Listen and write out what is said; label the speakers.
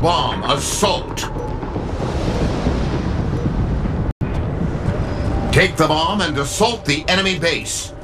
Speaker 1: Bomb assault. Take the bomb and assault the enemy base.